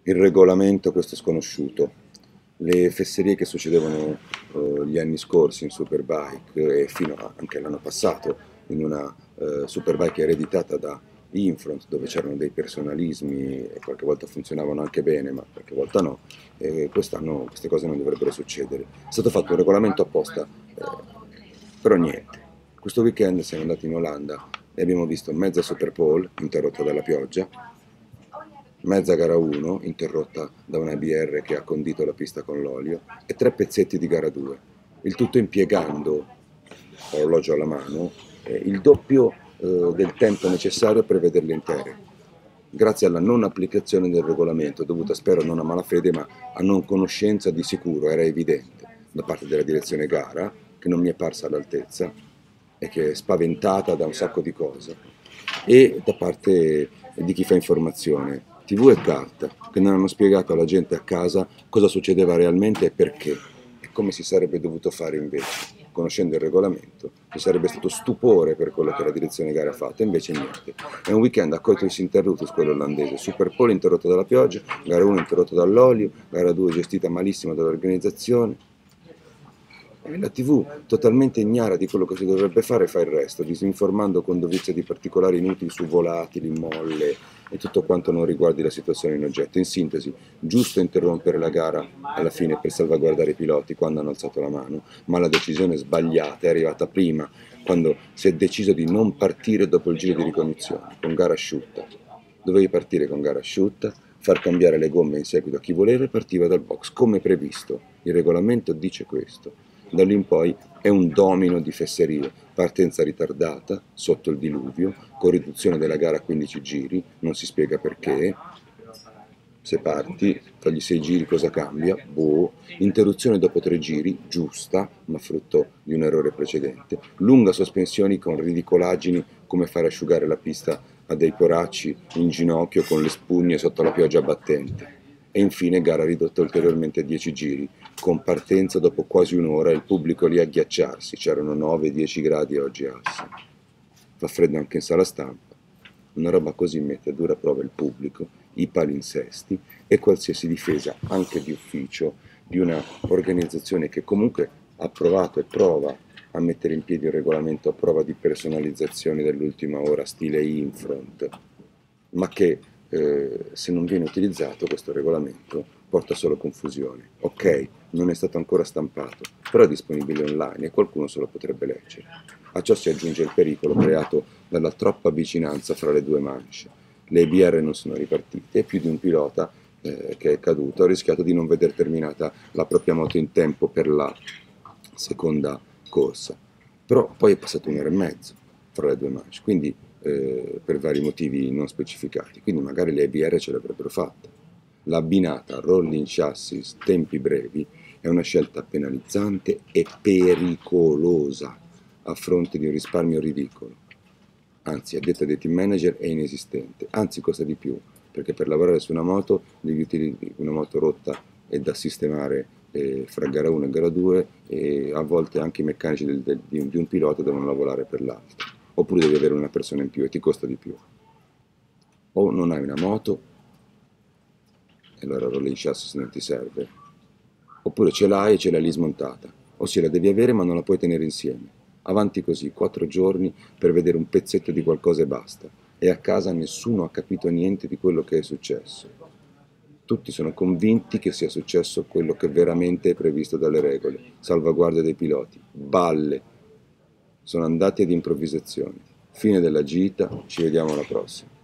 Il regolamento, questo è sconosciuto. Le fesserie che succedevano gli anni scorsi in Superbike e fino anche all'anno passato in una Superbike ereditata da Infront, dove c'erano dei personalismi e qualche volta funzionavano anche bene, ma qualche volta no, e quest'anno queste cose non dovrebbero succedere. È stato fatto un regolamento apposta, però niente. Questo weekend siamo andati in Olanda e abbiamo visto mezza Super Pole interrotta dalla pioggia, mezza gara 1 interrotta da una BR che ha condito la pista con l'olio e 3 pezzetti di gara 2, il tutto impiegando, orologio alla mano, il doppio del tempo necessario per vederle intere, grazie alla non applicazione del regolamento, dovuta spero non a malafede ma a non conoscenza di sicuro, era evidente, da parte della direzione gara, che non mi è parsa all'altezza e che è spaventata da un sacco di cose, e da parte di chi fa informazione, TV e carta, che non hanno spiegato alla gente a casa cosa succedeva realmente e perché, e come si sarebbe dovuto fare invece. Conoscendo il regolamento, ci sarebbe stato stupore per quello che la direzione gara ha fatto, invece niente. È un weekend a coitus interruptus quello olandese, Super Pole interrotto dalla pioggia, gara 1 interrotto dall'olio, gara 2 gestita malissimo dall'organizzazione. E la TV, totalmente ignara di quello che si dovrebbe fare, fa il resto, disinformando con dovizia di particolari inutili su volatili, molle e tutto quanto non riguardi la situazione in oggetto. In sintesi, giusto interrompere la gara alla fine per salvaguardare i piloti quando hanno alzato la mano, ma la decisione sbagliata è arrivata prima, quando si è deciso di non partire dopo il giro di ricognizione, con gara asciutta. Dovevi partire con gara asciutta, far cambiare le gomme in seguito a chi voleva e partiva dal box, come previsto. Il regolamento dice questo. Da lì in poi è un domino di fesserie, partenza ritardata, sotto il diluvio, con riduzione della gara a 15 giri, non si spiega perché, se parti, togli 6 giri cosa cambia? Boh, interruzione dopo 3 giri, giusta, ma frutto di un errore precedente, lunga sospensioni con ridicolaggini come fare asciugare la pista a dei poracci in ginocchio con le spugne sotto la pioggia battente. E infine gara ridotta ulteriormente a 10 giri, con partenza dopo quasi un'ora e il pubblico lì a ghiacciarsi, c'erano 9-10 gradi oggi a Assen. Fa freddo anche in sala stampa. Una roba così mette a dura prova il pubblico, i palinsesti e qualsiasi difesa, anche di ufficio, di una organizzazione che comunque ha provato e prova a mettere in piedi un regolamento a prova di personalizzazione dell'ultima ora, stile Infront, ma che se non viene utilizzato questo regolamento porta solo confusione. Ok, non è stato ancora stampato, però è disponibile online e qualcuno se lo potrebbe leggere. A ciò si aggiunge il pericolo creato dalla troppa vicinanza fra le due mance. Le IBR non sono ripartite e più di un pilota che è caduto ha rischiato di non veder terminata la propria moto in tempo per la seconda corsa. Però poi è passato un'ora e mezzo fra le due mance, quindi per vari motivi non specificati, quindi magari le IBR ce l'avrebbero fatta. L'abbinata rolling chassis tempi brevi è una scelta penalizzante e pericolosa a fronte di un risparmio ridicolo. Anzi, a detta dei team manager è inesistente, anzi costa di più, perché per lavorare su una moto devi utilizzare una moto rotta e da sistemare fra gara 1 e gara 2 e a volte anche i meccanici di un pilota devono lavorare per l'altro, oppure devi avere una persona in più e ti costa di più. O non hai una moto e allora rolling chassis non ti serve, oppure ce l'hai e ce l'hai lì smontata, ossia la devi avere ma non la puoi tenere insieme. Avanti così, 4 giorni per vedere un pezzetto di qualcosa e basta, e a casa nessuno ha capito niente di quello che è successo. Tutti sono convinti che sia successo quello che veramente è previsto dalle regole, salvaguardia dei piloti, balle, sono andati ad improvvisazioni. Fine della gita, ci vediamo alla prossima.